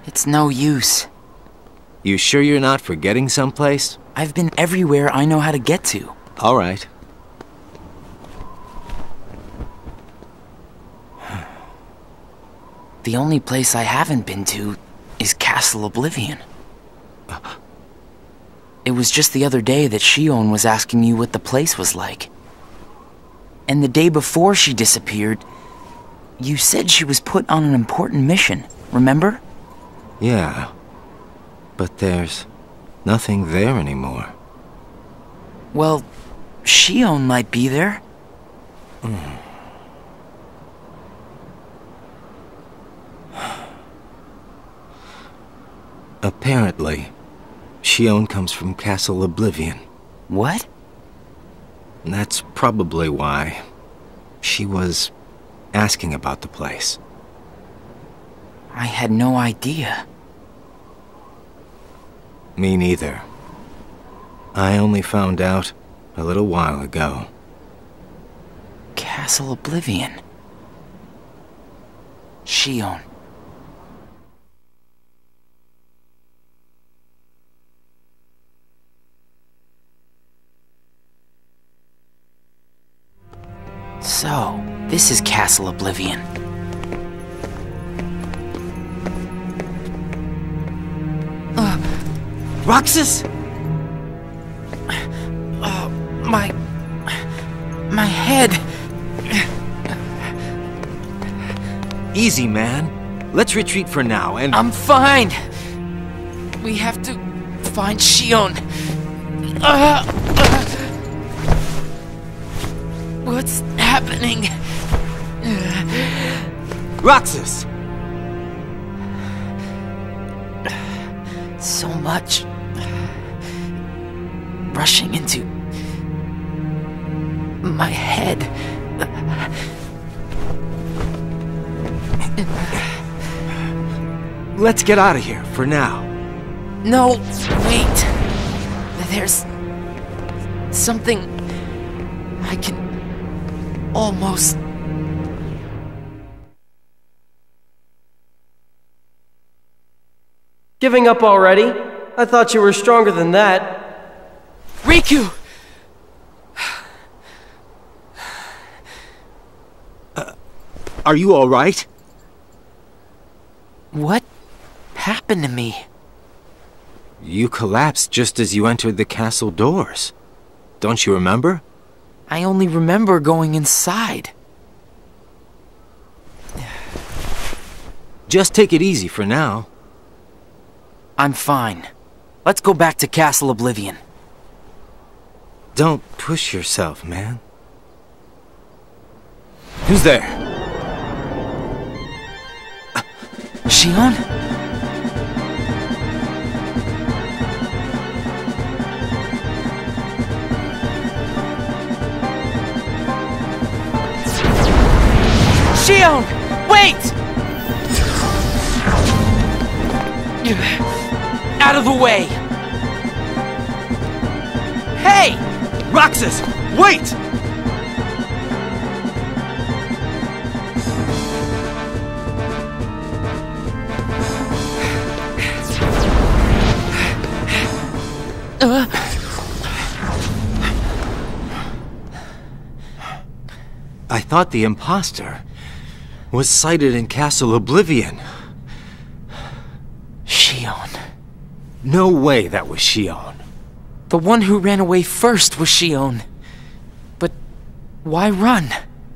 It's no use. You sure you're not forgetting someplace? I've been everywhere I know how to get to. All right. The only place I haven't been to is Castle Oblivion. It was just the other day that Xion was asking you what the place was like. And the day before she disappeared, you said she was put on an important mission, remember? Yeah. But there's nothing there anymore. Well, Xion might be there. Apparently, Xion comes from Castle Oblivion. What? That's probably why she was asking about the place. I had no idea. Me neither. I only found out a little while ago. Castle Oblivion. Xion. So, this is Castle Oblivion. Roxas! My head. Easy, man. Let's retreat for now and... I'm fine. We have to find Xion. What's happening? Roxas! So much rushing into my head. Let's get out of here for now. No, wait. There's something I can almost... Giving up already? I thought you were stronger than that. Riku! Are you all right? What happened to me? You collapsed just as you entered the castle doors. Don't you remember? I only remember going inside. Just take it easy for now. I'm fine. Let's go back to Castle Oblivion. Don't push yourself, man. Who's there? Xion? Xion! Wait! Out of the way! Hey! Roxas! Wait! I thought the imposter was sighted in Castle Oblivion. Xion. No way that was Xion. The one who ran away first was Xion. But why run?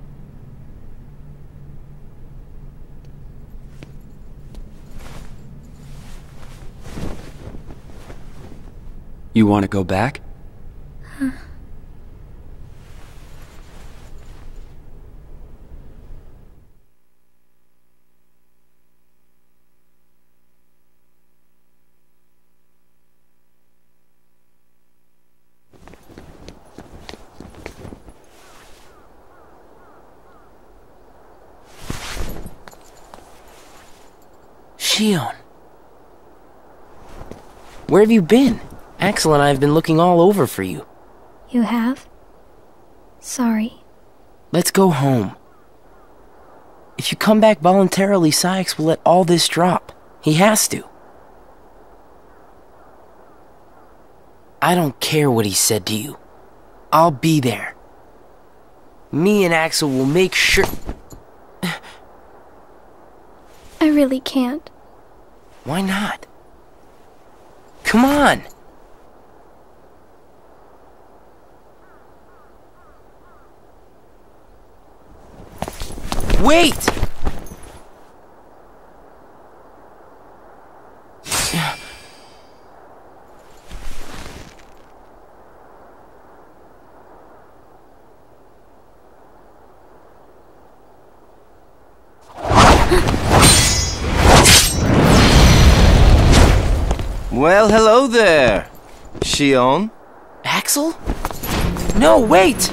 You want to go back? Xion. Where have you been? Axel and I have been looking all over for you. You have? Sorry. Let's go home. If you come back voluntarily, Saïx will let all this drop. He has to. I don't care what he said to you. I'll be there. Me and Axel will make sure... I really can't. Why not? Come on! Wait! Well, hello there, Xion. Axel? No, wait!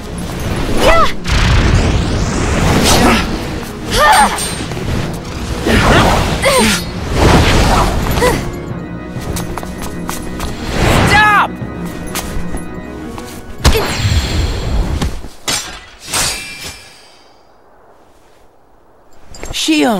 Stop! Xion!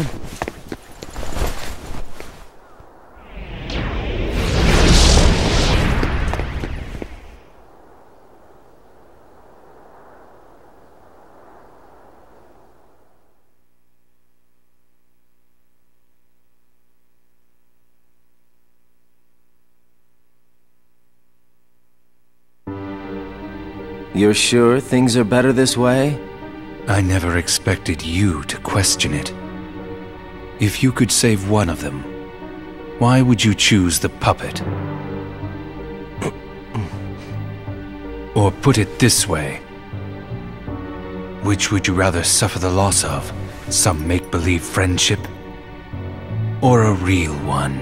You're sure things are better this way? I never expected you to question it. If you could save one of them, why would you choose the puppet? Or put it this way, which would you rather suffer the loss of? Some make-believe friendship? Or a real one?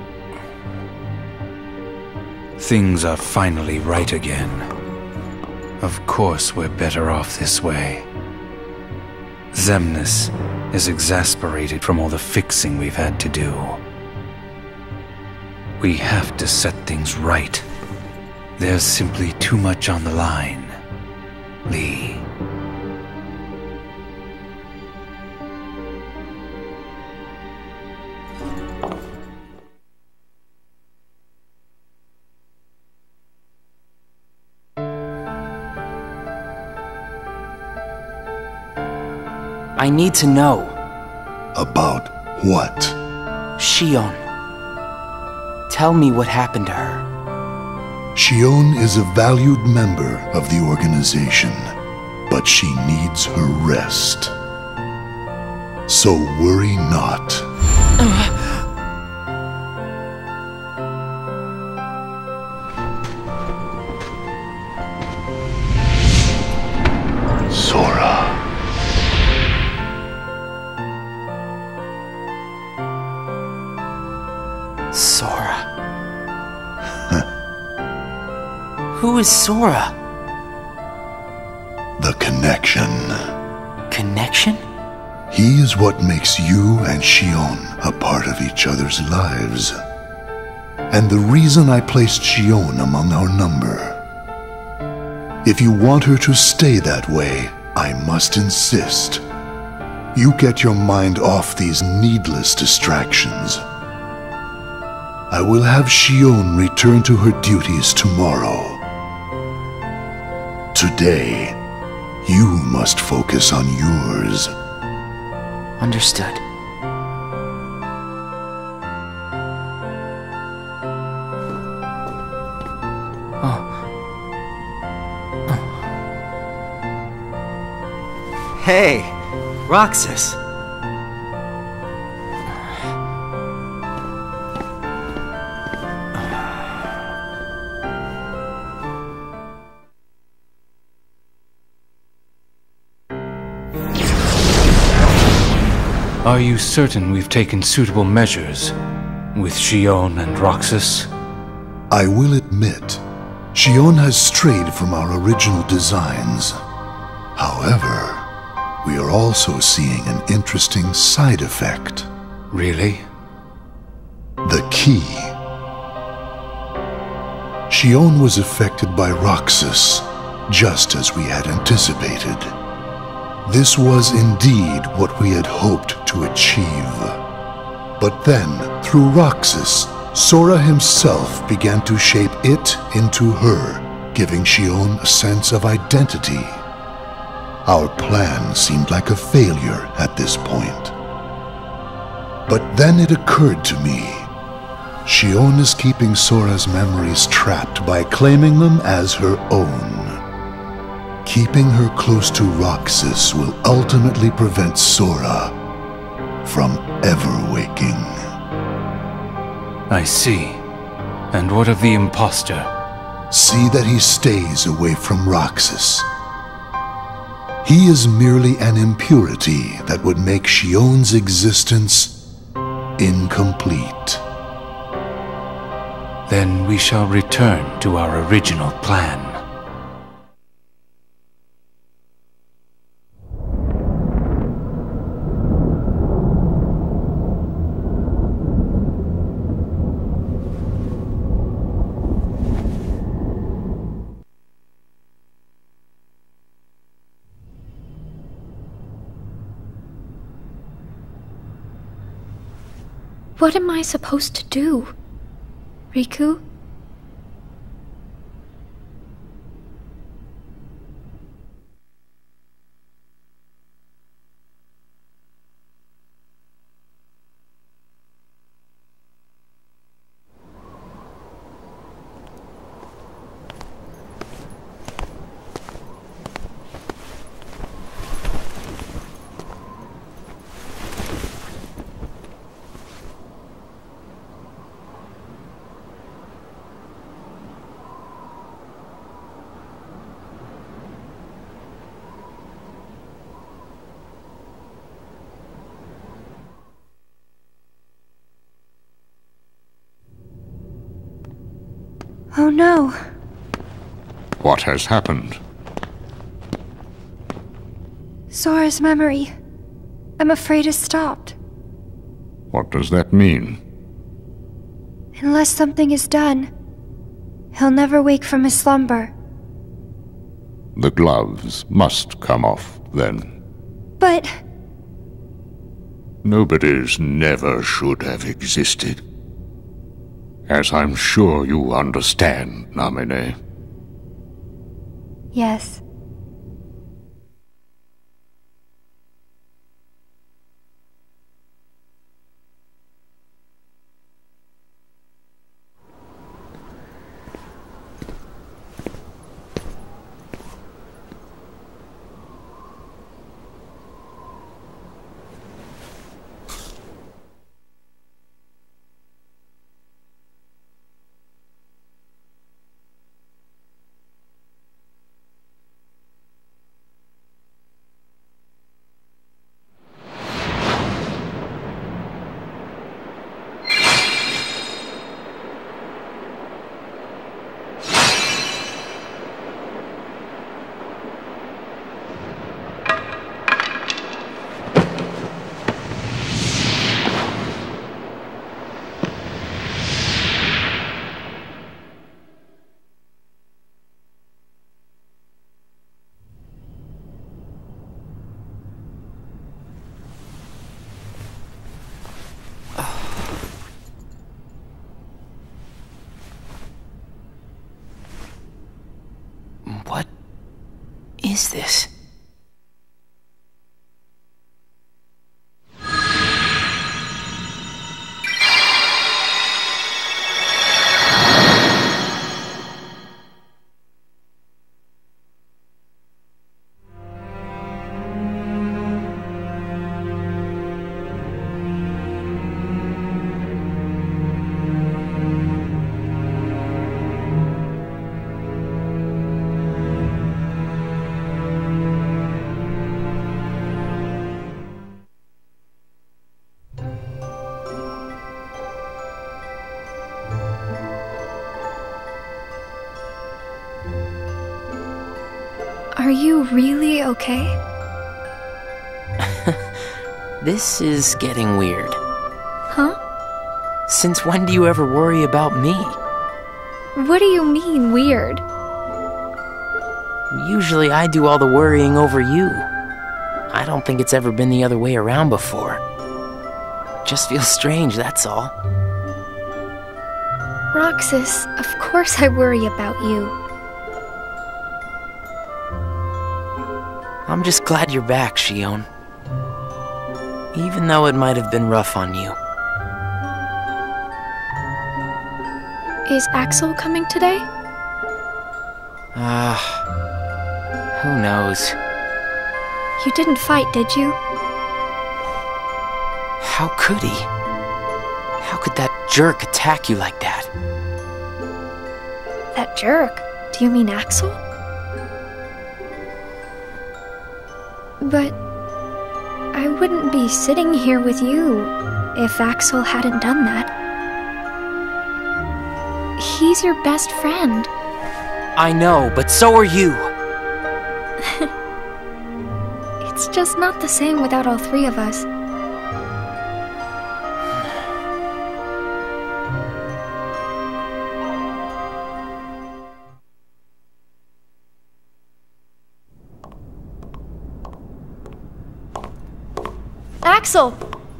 Things are finally right again. Of course we're better off this way. Xemnas is exasperated from all the fixing we've had to do. We have to set things right. There's simply too much on the line, Lee. I need to know. About what? Xion. Tell me what happened to her. Xion is a valued member of the organization, but she needs her rest. So worry not. Sora. Sora. Who is Sora? The connection. Connection? He is what makes you and Xion a part of each other's lives. And the reason I placed Xion among our number. If you want her to stay that way, I must insist. You get your mind off these needless distractions. I will have Xion return to her duties tomorrow. Today, you must focus on yours. Understood. Hey, Roxas. Are you certain we've taken suitable measures with Xion and Roxas? I will admit, Xion has strayed from our original designs. However, we are also seeing an interesting side effect. Really? The key. Xion was affected by Roxas, just as we had anticipated. This was indeed what we had hoped to achieve. But then, through Roxas, Sora himself began to shape it into her, giving Xion a sense of identity. Our plan seemed like a failure at this point. But then it occurred to me, Xion is keeping Sora's memories trapped by claiming them as her own. Keeping her close to Roxas will ultimately prevent Sora from ever waking. I see. And what of the imposter? See that he stays away from Roxas. He is merely an impurity that would make Xion's existence incomplete. Then we shall return to our original plan. What am I supposed to do? Riku? Oh no. What has happened? Sora's memory. I'm afraid it's stopped. What does that mean? Unless something is done, he'll never wake from his slumber. The gloves must come off, then. But... Nobody's never should have existed. As I'm sure you understand, Namine. Yes. What is this? Are you really okay? This is getting weird. Huh? Since when do you ever worry about me? What do you mean, weird? Usually I do all the worrying over you. I don't think it's ever been the other way around before. just feels strange, that's all. Roxas, of course I worry about you. I'm just glad you're back, Xion. Even though it might have been rough on you. Is Axel coming today? Who knows? You didn't fight, did you? How could he? How could that jerk attack you like that? That jerk? Do you mean Axel? But I wouldn't be sitting here with you if Axel hadn't done that. He's your best friend. I know, but so are you. It's just not the same without all three of us. Axel!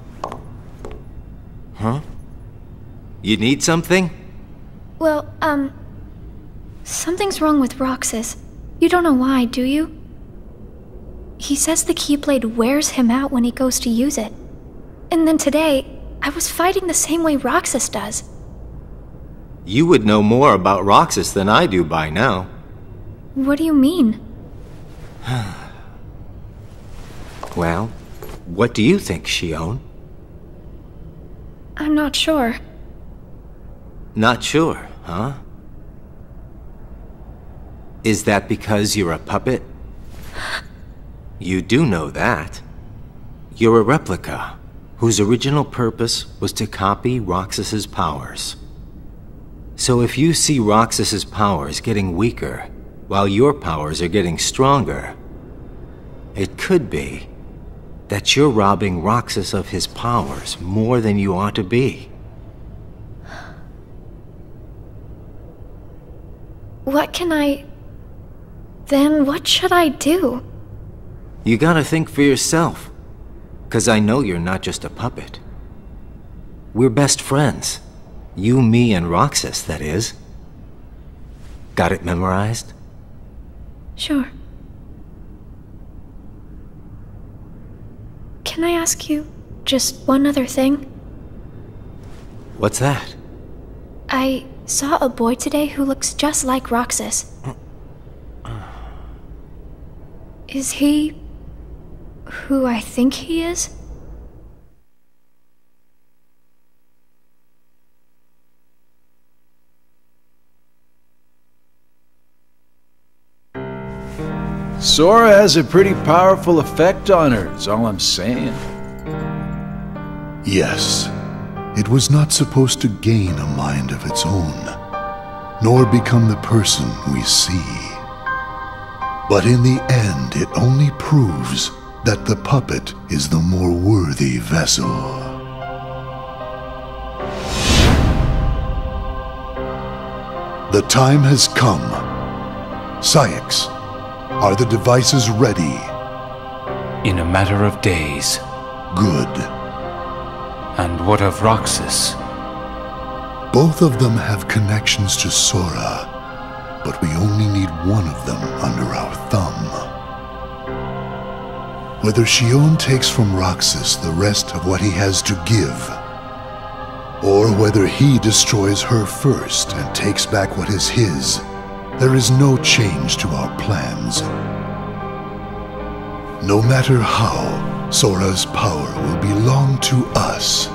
Huh? You need something? Well, something's wrong with Roxas. You don't know why, do you? He says the Keyblade wears him out when he goes to use it. And then today, I was fighting the same way Roxas does. You would know more about Roxas than I do by now. What do you mean? Well, what do you think, Xion? I'm not sure. Not sure, huh? Is that because you're a puppet? You do know that. You're a replica, whose original purpose was to copy Roxas's powers. So if you see Roxas's powers getting weaker, while your powers are getting stronger, it could be that you're robbing Roxas of his powers more than you ought to be. Then what should I do? You gotta think for yourself, 'cause I know you're not just a puppet. We're best friends. You, me, and Roxas, that is. Got it memorized? Sure. Can I ask you just one other thing? What's that? I saw a boy today who looks just like Roxas. Is he who I think he is? Sora has a pretty powerful effect on her, is all I'm saying. Yes, it was not supposed to gain a mind of its own, nor become the person we see. But in the end, it only proves that the puppet is the more worthy vessel. The time has come. Saïx, are the devices ready? In a matter of days. Good. And what of Roxas? Both of them have connections to Sora, but we only need one of them under our thumb. Whether Xion takes from Roxas the rest of what he has to give, or whether he destroys her first and takes back what is his, there is no change to our plans. No matter how, Sora's power will belong to us.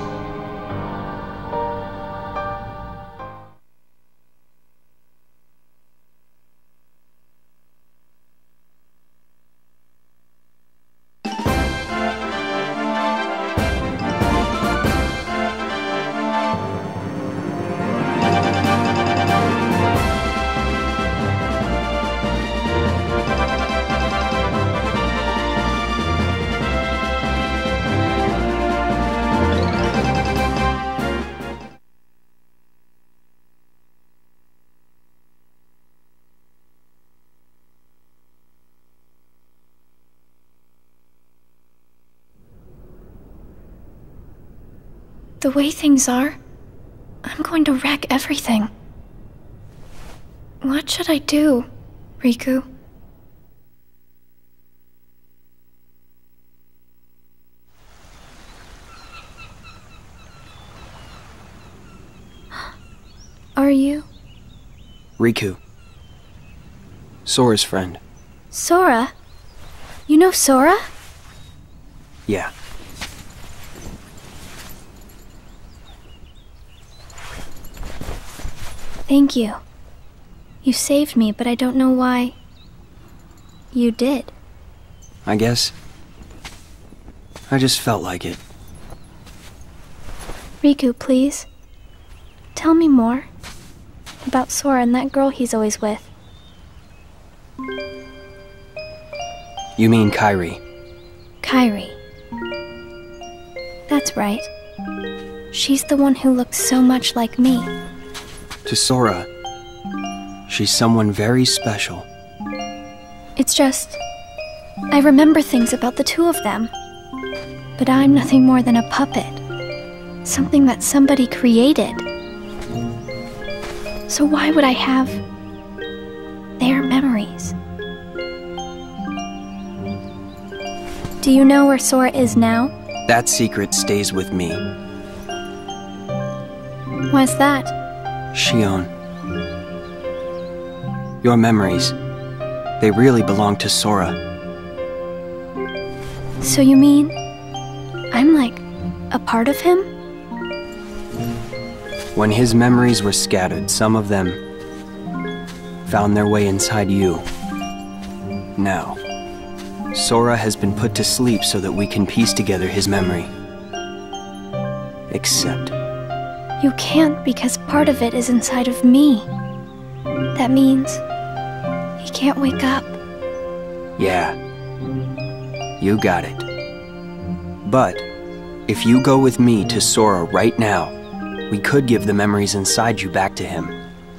The way things are, I'm going to wreck everything. What should I do, Riku? Are you? Riku. Sora's friend. Sora? You know Sora? Yeah. Thank you. You saved me, but I don't know why. You did. I guess. I just felt like it. Riku, please. Tell me more. About Sora and that girl he's always with. You mean Kairi? Kairi. That's right. She's the one who looks so much like me. To Sora, she's someone very special. It's just, I remember things about the two of them. But I'm nothing more than a puppet. Something that somebody created. So why would I have their memories? Do you know where Sora is now? That secret stays with me. Why's that? Xion. Your memories, they really belong to Sora. So you mean I'm like a part of him? When his memories were scattered, some of them found their way inside you. Now, Sora has been put to sleep so that we can piece together his memory. Except... You can't because part of it is inside of me. That means he can't wake up. Yeah, you got it. But if you go with me to Sora right now, we could give the memories inside you back to him.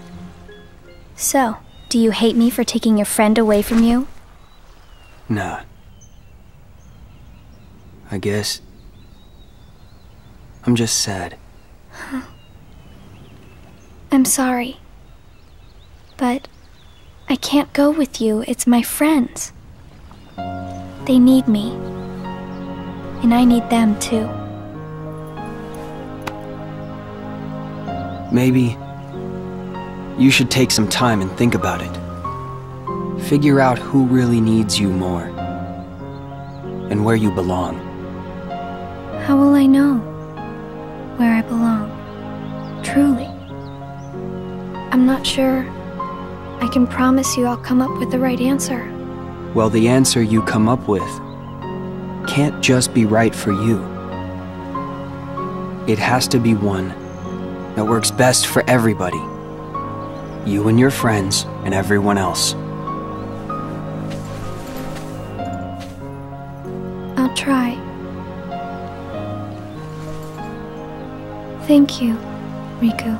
So, do you hate me for taking your friend away from you? Nah. I guess... I'm just sad. I'm sorry. But I can't go with you. It's my friends. They need me. And I need them too. Maybe you should take some time and think about it. Figure out who really needs you more. And where you belong. How will I know where I belong? Truly. I'm not sure I can promise you I'll come up with the right answer. Well, the answer you come up with can't just be right for you. It has to be one that works best for everybody. You and your friends and everyone else. I'll try. Thank you, Riku.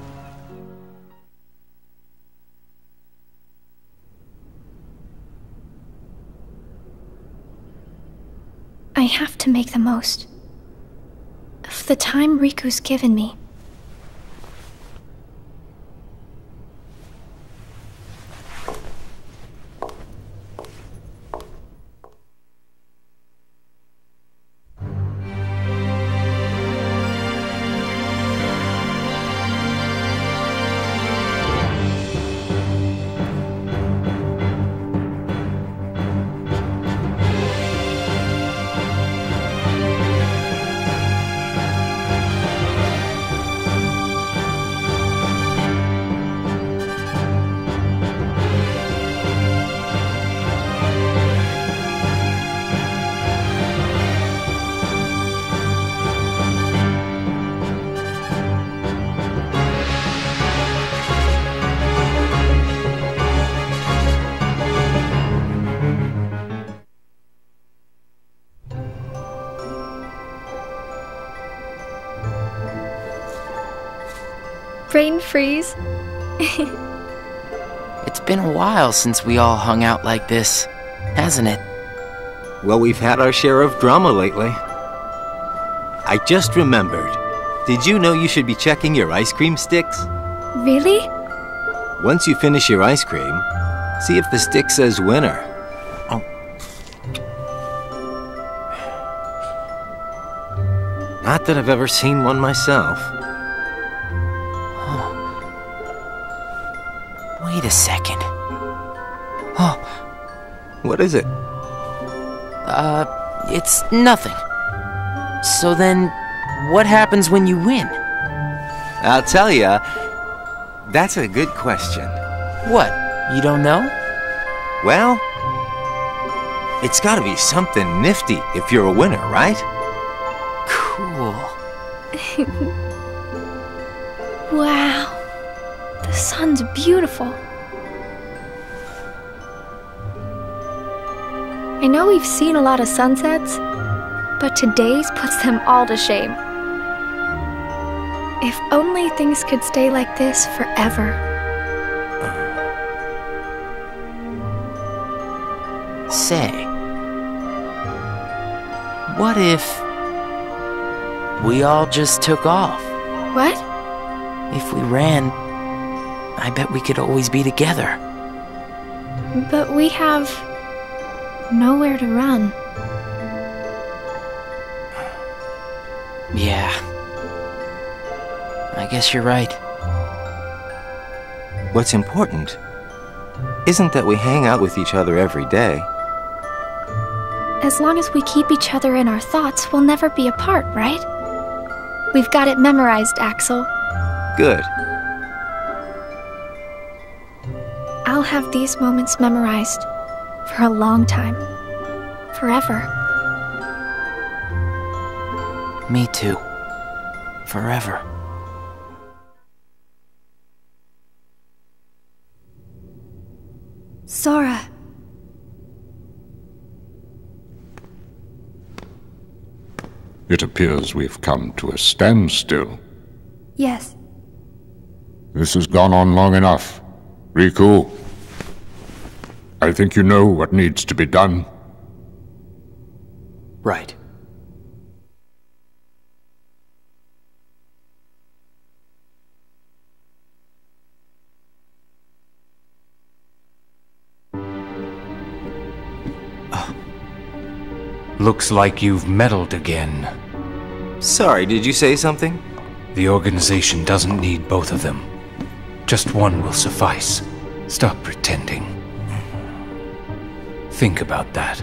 I have to make the most of the time Riku's given me. Brain freeze. It's been a while since we all hung out like this, hasn't it? Well, we've had our share of drama lately. I just remembered. Did you know you should be checking your ice cream sticks? Really? Once you finish your ice cream, see if the stick says winner. Oh. Not that I've ever seen one myself. Oh. Wait a second. Oh. What is it? It's nothing. So then, what happens when you win? I'll tell ya. That's a good question. What? You don't know? Well, it's gotta be something nifty if you're a winner, right? Cool. Wow. The sun's beautiful. I know we've seen a lot of sunsets, but today's puts them all to shame. If only things could stay like this forever. Say, what if we all just took off? What? If we ran, I bet we could always be together. But we have nowhere to run. Yeah. I guess you're right. What's important isn't that we hang out with each other every day. As long as we keep each other in our thoughts, we'll never be apart, right? We've got it memorized, Axel. Good. I'll have these moments memorized for a long time. Forever. Me too. Forever. Sora. It appears we've come to a standstill. Yes. This has gone on long enough. Riku, I think you know what needs to be done. Right. Looks like you've meddled again. Sorry, did you say something? The organization doesn't need both of them. Just one will suffice. Stop pretending. Think about that.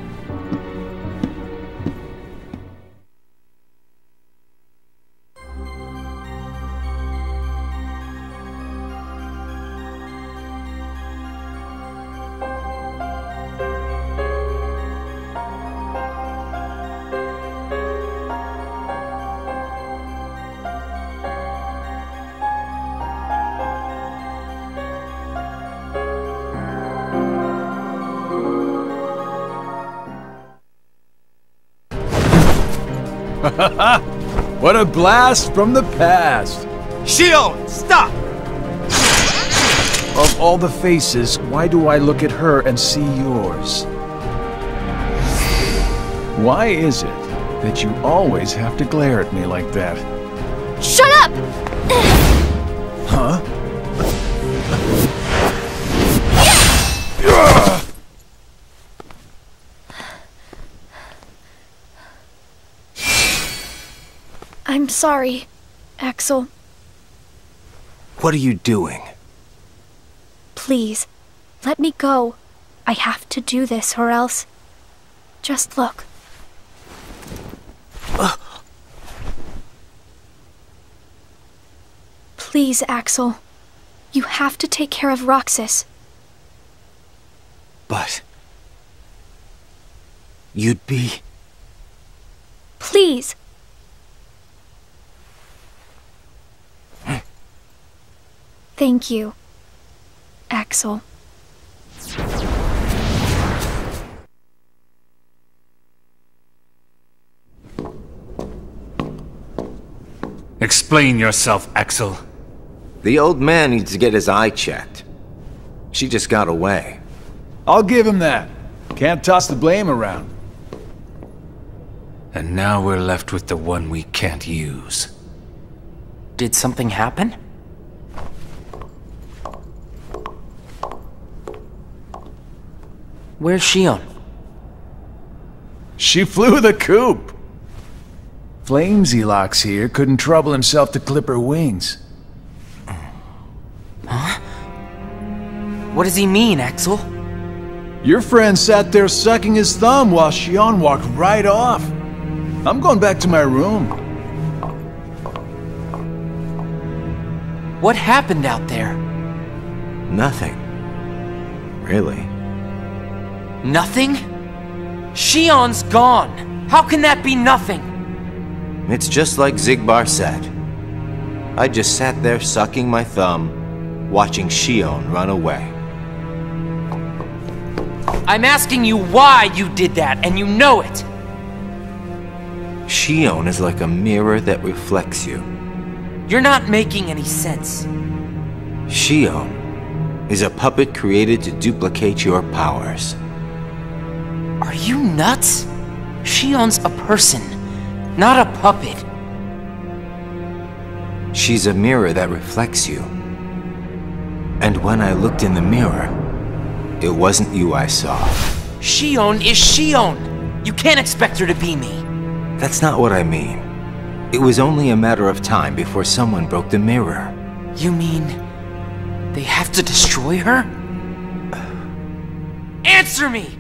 What a blast from the past! Shion, stop! Of all the faces, why do I look at her and see yours? Why is it that you always have to glare at me like that? Shut up! Huh? I'm sorry, Axel. What are you doing? Please, let me go. I have to do this or else... Just look. Please, Axel. You have to take care of Roxas. But... you'd be... Please! Thank you, Axel. Explain yourself, Axel. The old man needs to get his eye checked. She just got away. I'll give him that. Can't toss the blame around. And now we're left with the one we can't use. Did something happen? Where's Shion? She flew the coop! Flameselox here couldn't trouble himself to clip her wings. Huh? What does he mean, Axel? Your friend sat there sucking his thumb while Shion walked right off. I'm going back to my room. What happened out there? Nothing. Really. Nothing? Shion's gone! How can that be nothing? It's just like Xigbar said. I just sat there sucking my thumb, watching Shion run away. I'm asking you why you did that, and you know it! Shion is like a mirror that reflects you. You're not making any sense. Shion is a puppet created to duplicate your powers. Are you nuts? Shion's a person, not a puppet. She's a mirror that reflects you. And when I looked in the mirror, it wasn't you I saw. Shion is Shion! You can't expect her to be me. That's not what I mean. It was only a matter of time before someone broke the mirror. You mean they have to destroy her? Answer me!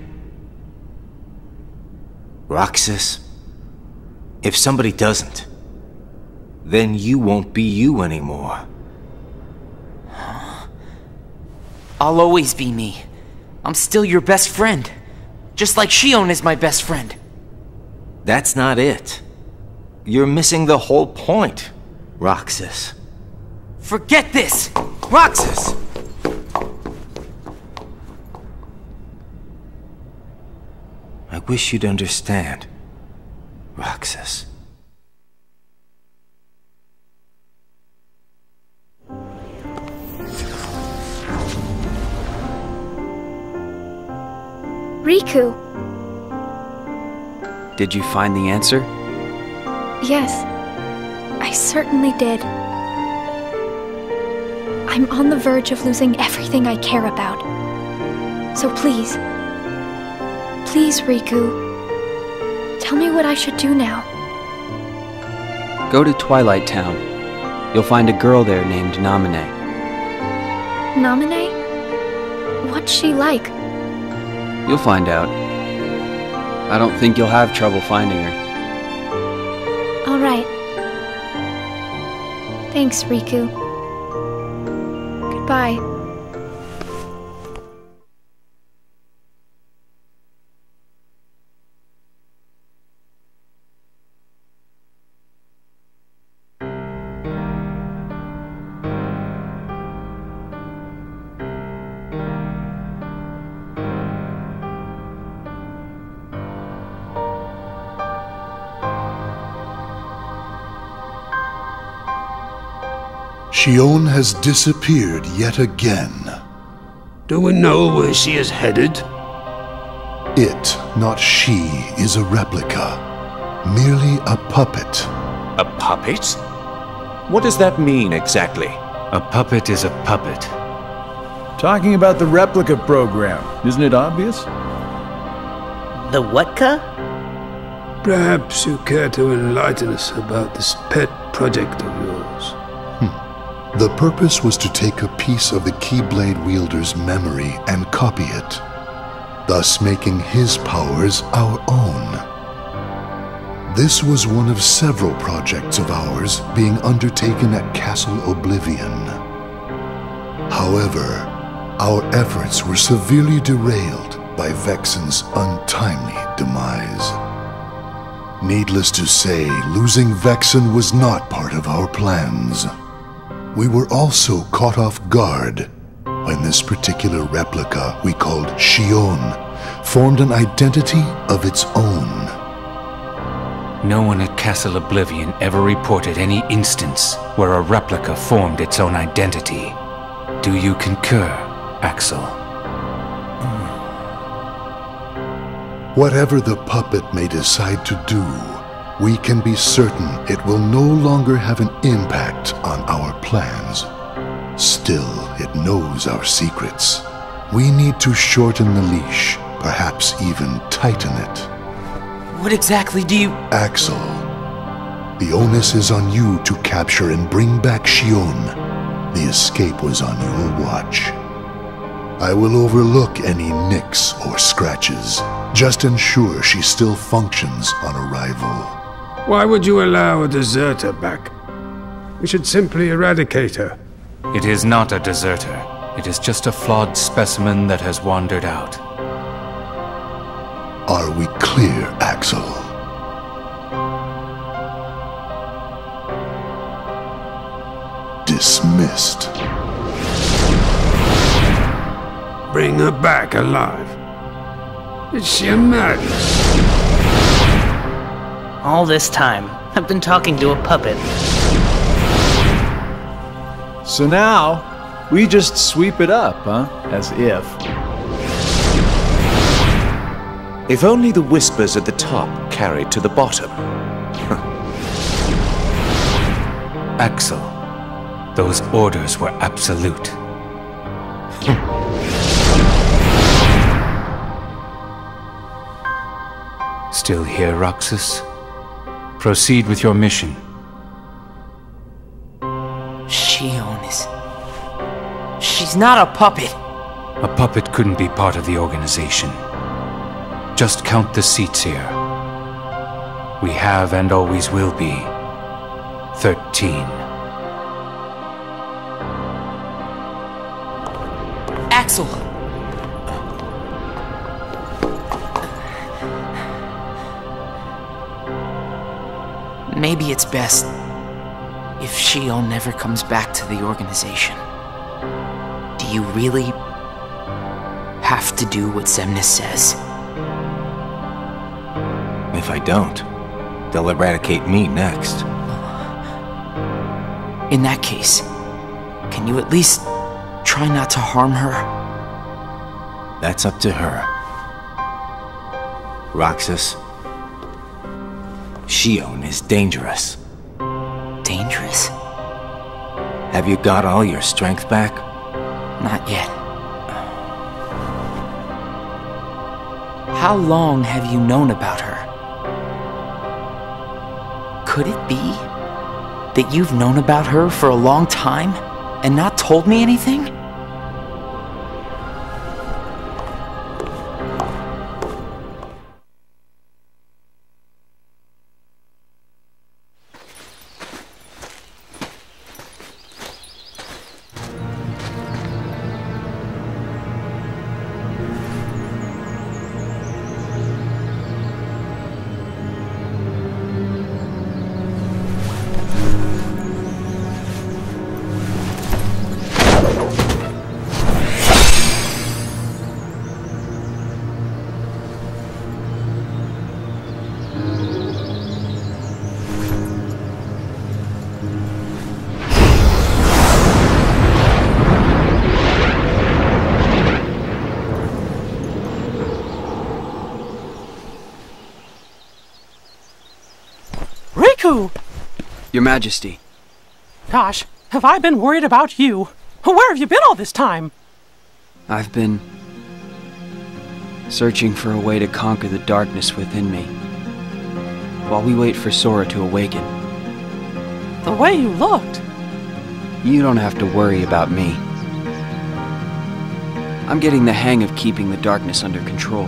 Roxas, if somebody doesn't, then you won't be you anymore. I'll always be me. I'm still your best friend. Just like Shion is my best friend. That's not it. You're missing the whole point, Roxas. Forget this! Roxas! I wish you'd understand, Roxas. Riku! Did you find the answer? Yes, I certainly did. I'm on the verge of losing everything I care about. So please, please, Riku, tell me what I should do now. Go to Twilight Town. You'll find a girl there named Namine. Namine? What's she like? You'll find out. I don't think you'll have trouble finding her. All right. Thanks, Riku. Goodbye. Shion has disappeared yet again. Do we know where she is headed? It, not she, is a replica. Merely a puppet. A puppet? What does that mean exactly? A puppet is a puppet. Talking about the replica program, isn't it obvious? The what-ca? Perhaps you care to enlighten us about this pet project of yours. The purpose was to take a piece of the Keyblade wielder's memory and copy it, thus making his powers our own. This was one of several projects of ours being undertaken at Castle Oblivion. However, our efforts were severely derailed by Vexen's untimely demise. Needless to say, losing Vexen was not part of our plans. We were also caught off guard when this particular replica we called Shion formed an identity of its own. No one at Castle Oblivion ever reported any instance where a replica formed its own identity. Do you concur, Axel? Whatever the puppet may decide to do, we can be certain it will no longer have an impact on our plans. Still, it knows our secrets. We need to shorten the leash, perhaps even tighten it. What exactly do you... Axel, the onus is on you to capture and bring back Xion. The escape was on your watch. I will overlook any nicks or scratches. Just ensure she still functions on arrival. Why would you allow a deserter back? We should simply eradicate her. It is not a deserter. It is just a flawed specimen that has wandered out. Are we clear, Axel? Dismissed. Bring her back alive. Is she a madness? All this time, I've been talking to a puppet. So now, we just sweep it up, huh? As if. If only the whispers at the top carried to the bottom. Axel, those orders were absolute. Still here, Roxas? Proceed with your mission. Xion is... She's not a puppet. A puppet couldn't be part of the organization. Just count the seats here. We have and always will be 13. Axel! Maybe it's best if Xion never comes back to the organization. Do you really have to do what Xemnas says? If I don't, they'll eradicate me next. In that case, can you at least try not to harm her? That's up to her. Roxas, Xion is dangerous. Dangerous? Have you got all your strength back? Not yet. How long have you known about her? Could it be that you've known about her for a long time and not told me anything? Your Majesty. Gosh, have I been worried about you? Where have you been all this time? I've been searching for a way to conquer the darkness within me, while we wait for Sora to awaken. The way you looked. You don't have to worry about me. I'm getting the hang of keeping the darkness under control.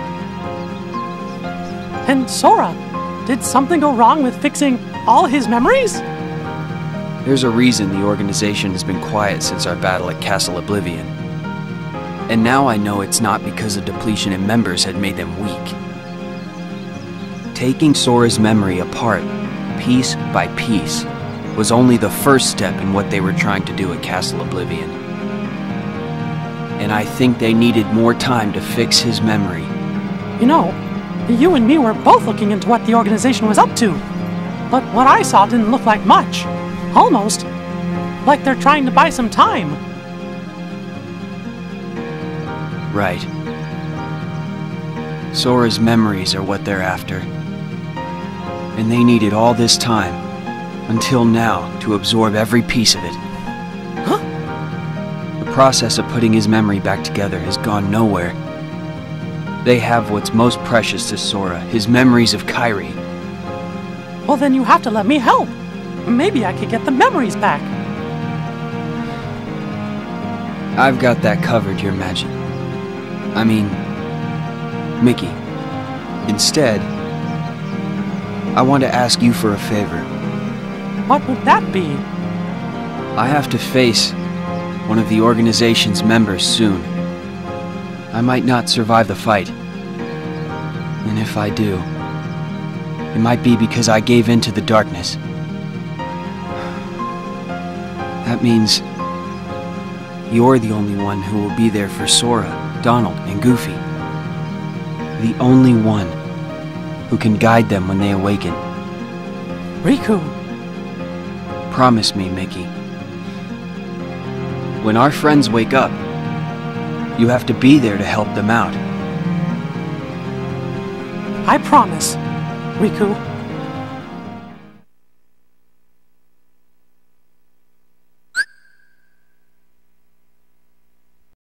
And Sora, did something go wrong with fixing all his memories? There's a reason the organization has been quiet since our battle at Castle Oblivion. And now I know it's not because a depletion in members had made them weak. Taking Sora's memory apart, piece by piece, was only the first step in what they were trying to do at Castle Oblivion. And I think they needed more time to fix his memory. You know, you and me were both looking into what the organization was up to. But what I saw didn't look like much. Almost like they're trying to buy some time. Right. Sora's memories are what they're after. And they needed all this time, until now, to absorb every piece of it. Huh? The process of putting his memory back together has gone nowhere. They have what's most precious to Sora, his memories of Kairi. Well, then you have to let me help. Maybe I could get the memories back. I've got that covered, Your Majesty. I mean, Mickey. Instead, I want to ask you for a favor. What would that be? I have to face one of the organization's members soon. I might not survive the fight. And if I do, it might be because I gave in to the darkness. That means you're the only one who will be there for Sora, Donald, and Goofy. The only one who can guide them when they awaken. Riku. Promise me, Mickey. When our friends wake up, you have to be there to help them out. I promise, Riku.